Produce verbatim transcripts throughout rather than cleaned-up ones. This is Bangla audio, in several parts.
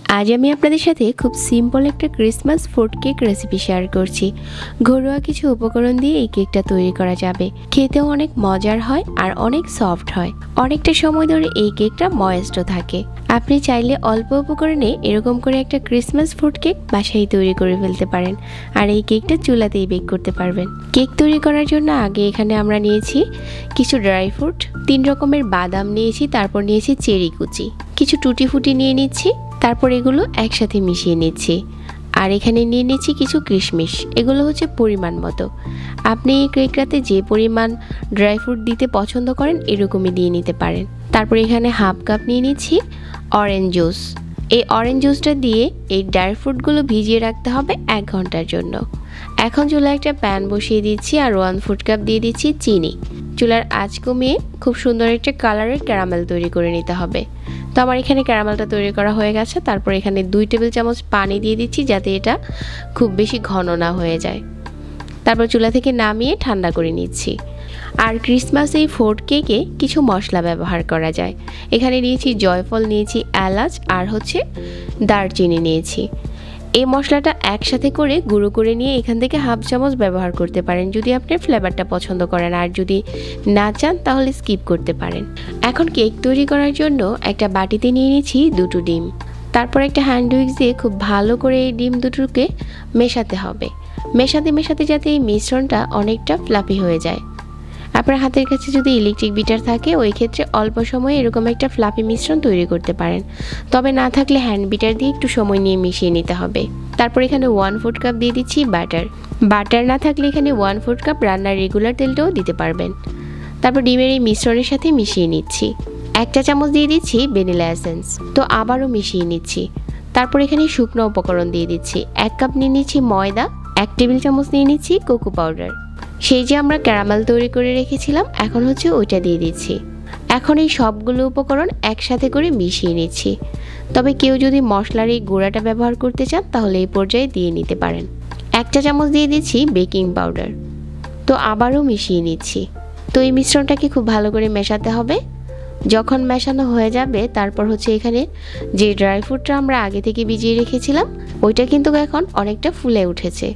আজ আমি আপনাদের সাথে খুব সিম্পল একটা Christmas fruit cake recipe share করছি। ঘরোয়া কিছু উপকরণ দিয়ে এই কেকটা তৈরি করা যাবে। খেতেও অনেক মজার হয় আর অনেক সফট হয়। অনেকটা সময় ধরে এই কেকটা ময়েস্টও থাকে। আপনি চাইলে অল্প উপকরণে এরকম করে একটা ক্রিসমাস ফ্রুট কেক বাসায় তৈরি করে ফেলতে পারেন আর এই কেকটা চুলাতেই বেক করতে পারবেন। কেক তৈরি করার জন্য আগে এখানে আমরা নিয়েছি কিছু ড্রাই ফ্রুট, তিন রকমের বাদাম নিয়েছি, তারপর নিয়েছি চেরি কুচি, কিছু টুটি ফুটি নিয়ে নিচ্ছি, তারপর এগুলো একসাথে মিশিয়ে নিচ্ছি। আর এখানে নিয়ে নিচ্ছি কিছু কিশমিশ, এগুলো হচ্ছে পরিমাণ মতো। আপনি এই কেকটাতে যে পরিমাণ ড্রাই ফ্রুট দিতে পছন্দ করেন এরকমই দিয়ে নিতে পারেন। তারপর এখানে হাফ কাপ নিয়ে নিচ্ছি অরেঞ্জ জুস। এই অরেঞ্জ জুসটা দিয়ে এই ড্রাই ফ্রুটগুলো ভিজিয়ে রাখতে হবে এক ঘন্টার জন্য। এখন চুলায় একটা প্যান বসিয়ে দিচ্ছি আর ওয়ান ফুড কাপ দিয়ে দিচ্ছি চিনি। চুলার আঁচ কমিয়ে খুব সুন্দর একটা কালারের ক্যারামেল তৈরি করে নিতে হবে। তো আমার এখানে ক্যারামেলটা তৈরি করা হয়ে গেছে। তারপর এখানে দুই টেবিল চামচ পানি দিয়ে দিচ্ছি যাতে এটা খুব বেশি ঘন না হয়ে যায়। তারপর চুলা থেকে নামিয়ে ঠান্ডা করে নিচ্ছি। আর ক্রিসমাস এই ফ্রুট কেকে কিছু মশলা ব্যবহার করা যায়। এখানে নিয়েছি জয়ফল, নিয়েছি এলাচ আর হচ্ছে দারচিনি নিয়েছি। এই মশলাটা একসাথে করে গুঁড়ো করে নিয়ে এখান থেকে হাফ চামচ ব্যবহার করতে পারেন যদি আপনি ফ্লেভারটা পছন্দ করেন, আর যদি না চান তাহলে স্কিপ করতে পারেন। এখন কেক তৈরি করার জন্য একটা বাটিতে নিয়ে নিচ্ছি দুটো ডিম। তারপর একটা হ্যান্ড উইক্স দিয়ে খুব ভালো করে এই ডিম দুটোকে মেশাতে হবে। মেশাতে মেশাতে যাতে এই মিশ্রণটা অনেকটা ফ্লাফি হয়ে যায়। আপনার হাতের কাছে যদি ইলেকট্রিক বিটার থাকে ওই ক্ষেত্রে অল্প সময়ে এরকম একটা ফ্লাফি মিশ্রণ তৈরি করতে পারেন, তবে না থাকলে হ্যান্ড বিটার দিয়ে একটু সময় নিয়ে মিশিয়ে নিতে হবে। তারপর এখানে ওয়ান ফুড কাপ দিয়ে দিচ্ছি বাটার। বাটার না থাকলে এখানে ওয়ান ফুড কাপ রান্নার রেগুলার তেলটাও দিতে পারবেন। তারপর ডিমের এই মিশ্রণের সাথে মিশিয়ে নিচ্ছি। একটা চামচ দিয়ে দিচ্ছি ভ্যানিলা এসেন্স। তো আবারও মিশিয়ে নিচ্ছি। তারপর এখানে শুকনো উপকরণ দিয়ে দিচ্ছি। এক কাপ নিয়ে নিচ্ছি ময়দা, এক টেবিল চামচ নিয়ে নিচ্ছি কোকো পাউডার। সেই যে আমরা ক্যারামেল তৈরি করে রেখেছিলাম এখন হচ্ছে ওইটা দিয়ে দিচ্ছি। এখন এই সবগুলো উপকরণ একসাথে করে মিশিয়ে নিচ্ছি। তবে কেউ যদি মশলার এই গুঁড়াটা ব্যবহার করতে চান তাহলে এই পর্যায়ে দিয়ে নিতে পারেন। একটা চামচ দিয়ে দিচ্ছি বেকিং পাউডার। তো আবারও মিশিয়ে নিচ্ছি। তো এই মিশ্রণটাকে খুব ভালো করে মেশাতে হবে। যখন মেশানো হয়ে যাবে তারপর হচ্ছে এখানে যে ড্রাই ফ্রুটটা আমরা আগে থেকে ভিজিয়ে রেখেছিলাম ওইটা কিন্তু এখন অনেকটা ফুলে উঠেছে।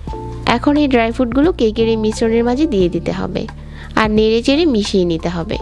এখন এই ড্রাই ফ্রুটগুলো কেকের এই মিশ্রণের মাঝে দিয়ে দিতে হবে আর নেড়ে চেড়ে মিশিয়ে নিতে হবে।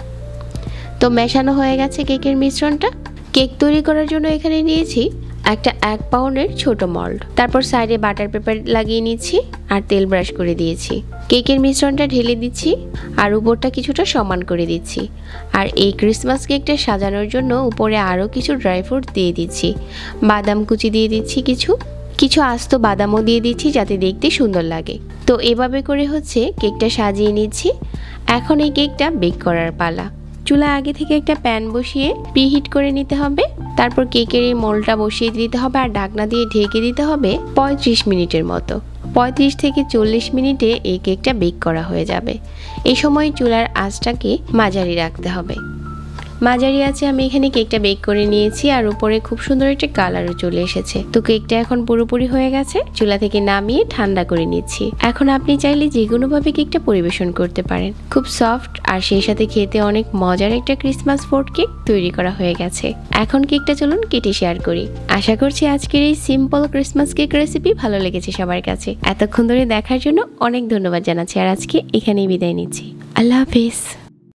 তো মেশানো হয়ে গেছে কেকের মিশ্রণটা। কেক তৈরি করার জন্য এখানে নিয়েছি একটা এক পাউন্ডের ছোট মল্ড। তারপর সাইডে বাটার পেপার লাগিয়ে নিচ্ছি আর তেল ব্রাশ করে দিয়েছি। কেকের মিশ্রণটা ঢেলে দিচ্ছি আর উপরটা কিছুটা সমান করে দিচ্ছি। আর এই ক্রিসমাস কেকটা সাজানোর জন্য উপরে আরও কিছু ড্রাই ফ্রুট দিয়ে দিচ্ছি। বাদাম কুচি দিয়ে দিচ্ছি, কিছু কিছু আস্ত বাদামও দিয়ে দিচ্ছি যাতে দেখতে সুন্দর লাগে। তো এভাবে করে হচ্ছে কেকটা সাজিয়ে নিচ্ছি। এখন এই কেকটা বেক করার পালা। চুলা আগে থেকে একটা প্যান বসিয়ে প্রিহিট করে নিতে হবে। তারপর কেকের এই মোল্ডটা বসিয়ে দিতে হবে আর ঢাকনা দিয়ে ঢেকে দিতে হবে পঁয়ত্রিশ মিনিটের মতো। পঁয়ত্রিশ থেকে চল্লিশ মিনিটে এই কেকটা বেক করা হয়ে যাবে। এই সময় চুলার আঁচটাকে মাঝারি রাখতে হবে। মাঝারি আছে আমি এখানে কেকটা বেক করে নিয়েছি আর উপরে খুব সুন্দর একটা কালারও চলে এসেছে। তো কেকটা এখন পুরোপুরি হয়ে গেছে। চুলা থেকে নামিয়ে ঠান্ডা করে নিচ্ছি। এখন আপনি চাইলে যে কোনোভাবে কেকটা পরিবেশন করতে পারেন। খুব সফট আর সেই সাথে খেতে অনেক মজার একটা ক্রিসমাস ফ্রুট কেক তৈরি করা হয়ে গেছে। এখন কেকটা চলুন কেটে শেয়ার করি। আশা করছি আজকের এই সিম্পল ক্রিসমাস কেক রেসিপি ভালো লেগেছে সবার কাছে। এতক্ষণ ধরে দেখার জন্য অনেক ধন্যবাদ জানাচ্ছি আর আজকে এখানেই বিদায় নিচ্ছি। আল্লাহ হাফেজ।